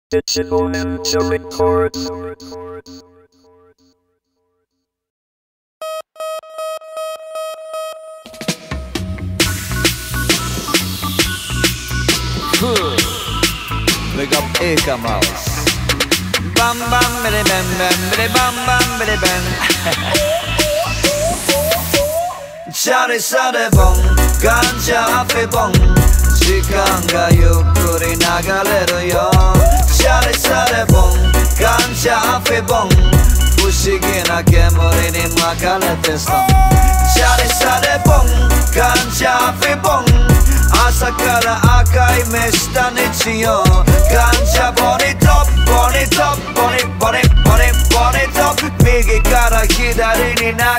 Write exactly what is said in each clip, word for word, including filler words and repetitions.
Digital Ninja Records. Big up Eka Mouse. Bam bam bidi bam bam bidi bam bam bidi bam. Chari sare bong, ganja afi bong. 時間がゆっくり流れるよ Chari sare bong, ganja afi bong. 不思議な煙に巻かれてさ Chari sare bong, ganja afi bong. 朝から赤い目した日曜 Ganjaボニトップボニトップボニボニボニボニトップ右から左に流れるよ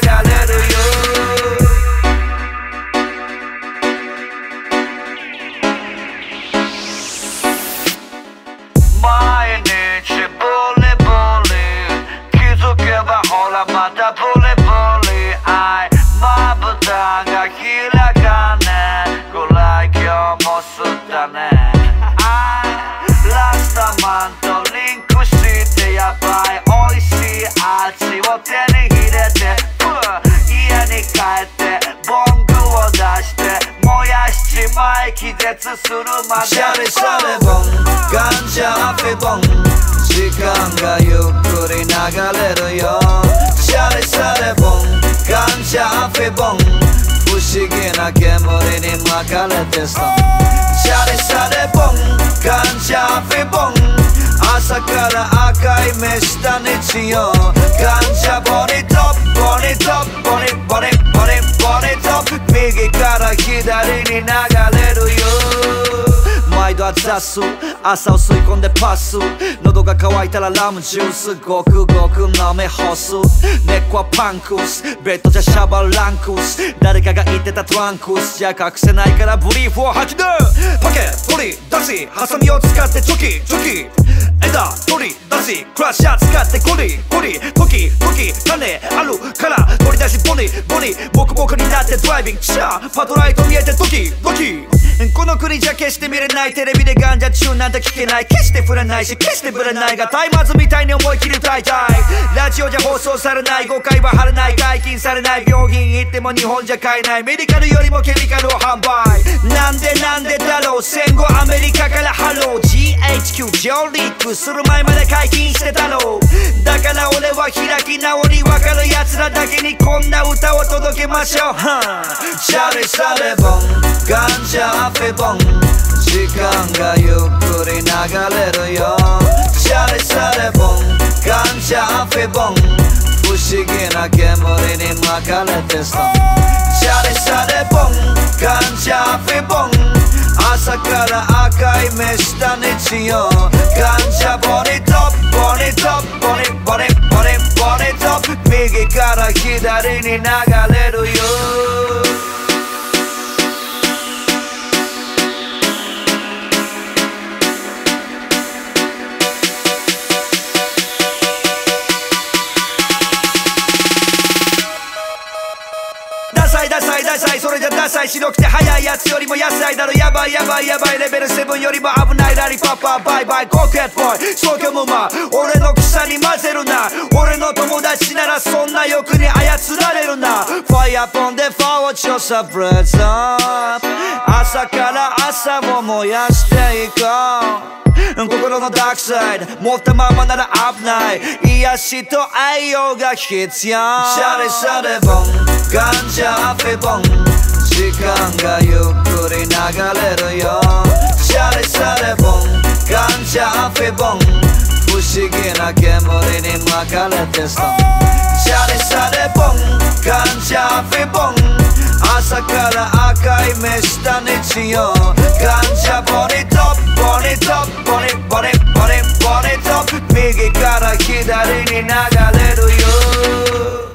毎日ボリボリ気づけばほらまたボリボリ愛まぶたが開かねぐらい今日も吸ったねラスタマンとリンクしてやばい美味しい味を手に入れて家に帰ってボングを出して燃やしちまい気絶するまでシャリシャリボンガンジャアフィボン時間がゆっくり流れるよシャリシャリボンガンジャアフィボン不思議な煙に巻かれてさシャリシャリボンガンジャアフィボン朝から赤い目した日曜ガンジャボニトップボニトップボニボニボニボニトップ右から左に流れるよ毎度熱々朝を吸い込んでパス喉が渇いたらラムジュースごくごく飲め干す根っこはパンクスベッドじゃシャバランクス誰かが言ってたトランクスじゃ隠せないからブリーフを吐き出パケ取り出しハサミを使ってチョキチョキ枝取り出しクラッシャー使ってゴリゴリ時々種あるから取り出しボニボニボクボクになってドライビングシャーパトライト見えてドキドキこの国じゃ決して見れないテレビでガンジャチューンなんて聞けない決して振らないし決してぶれないがタイマーズみたいに思い切り歌いたいラジオじゃ放送されない誤解は晴れない解禁されない病院行っても日本じゃ買えないメディカルよりもケミカルを販売なんでなんでだろう戦後アメリカからハロー ジーエイチキュー 上陸する前まで解禁してたろうだから俺は開き直り分かる奴らだけにこんな歌を届けましょうシャリシャリボンガンジャアフィボン時間がゆっくり流れるよシャリシャリボンガンジャアフィボン不思議な煙に巻かれてさシャリシャリボンガンジャアフィボン朝から赤い目した日曜ガンジャボニトップボニトップボニボニボニボニトップ右から左に流れるよダサいダサいダサいそれじゃダサい白くて速いやつよりも野菜だろやばいやばいやばいレベルセブンよりも危ないラリパパバイバイコーケットボーイ東京ムーマ俺の草に混ぜるな俺の友達ならそんな欲に操られるな Fire upon the forward show some breads up 朝から朝を燃やしていこう心のダークサイド持ったままなら危ない癒しと愛用が必要シャリシャリボンガンジャアフィボン時間がゆっくり流れるよシャリシャリボンガンジャアフィボン不思議な煙に巻かれてさシャリシャリボンガンジャアフィボン朝から赤い目した日曜ガンジャボニトップボニトップボニボニボニボニトップ右から左に流れるよ